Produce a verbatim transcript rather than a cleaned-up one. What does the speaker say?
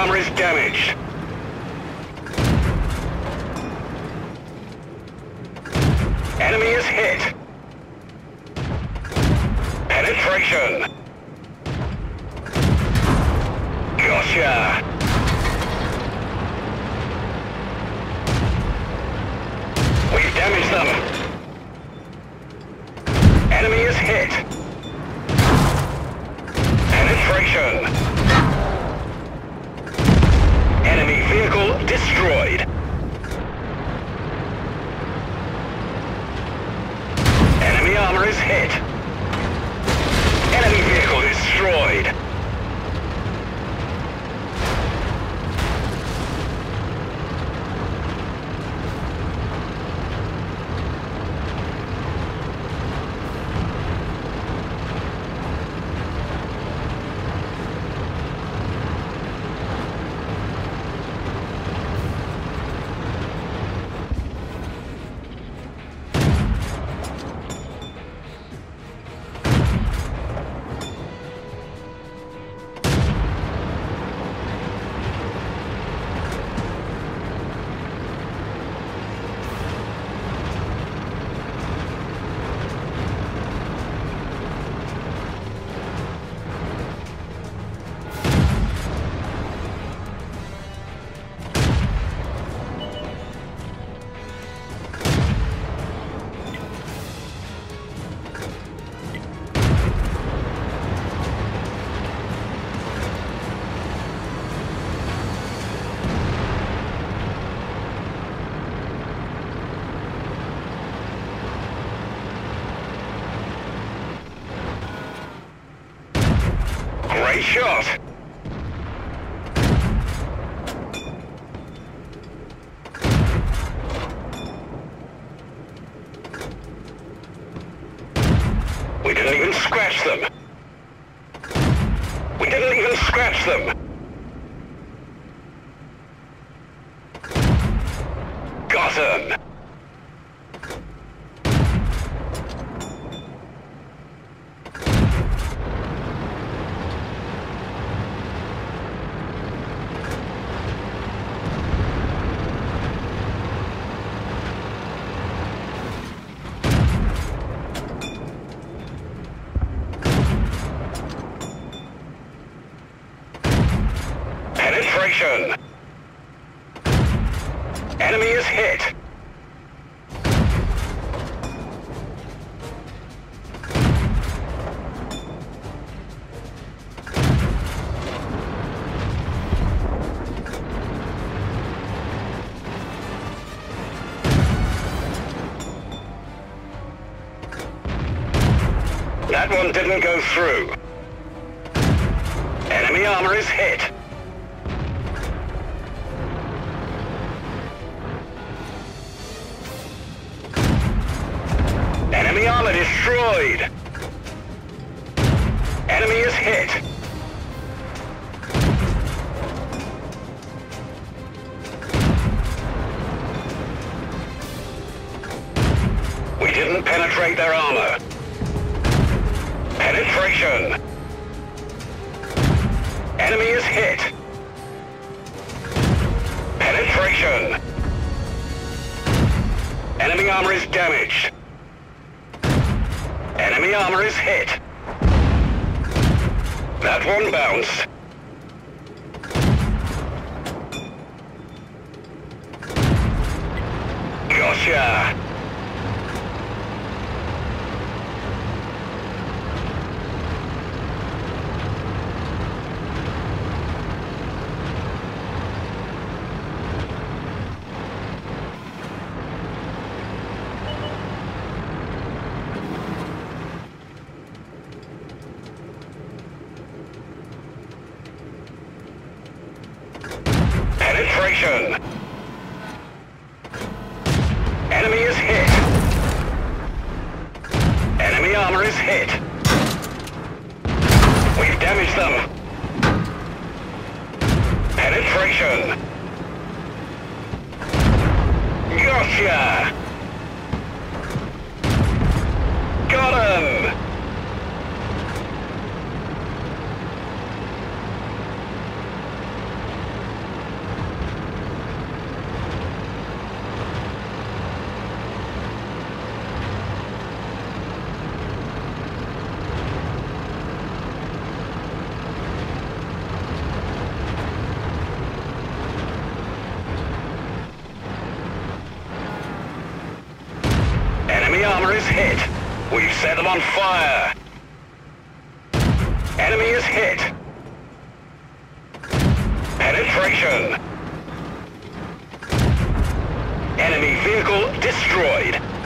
armor is damaged. Enemy is hit. Penetration. Gotcha. We've damaged them. Enemy is hit. Penetration. Enemy vehicle destroyed. Enemy armor is hit. Enemy vehicle destroyed. Great shot! We didn't even scratch them! We didn't even scratch them! Got him! Penetration. Enemy is hit. That one didn't go through. Enemy armor is hit. Enemy armor destroyed! Enemy is hit! We didn't penetrate their armor. Penetration! Enemy is hit! Penetration! Enemy armor is damaged. Enemy armor is hit. That one bounced. Gotcha! Penetration! Enemy is hit! Enemy armor is hit! We've damaged them! Penetration! Gotcha! Got him! Enemy armor is hit. We've set them on fire. Enemy is hit. Penetration. Enemy vehicle destroyed.